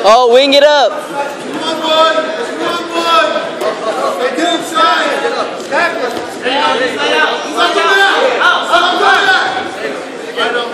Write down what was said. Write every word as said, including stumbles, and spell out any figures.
Oh, wing it up. Come on, boy. Come on, boy. Get inside. Stay out. Stay out. Stay out. Out. Out. Out.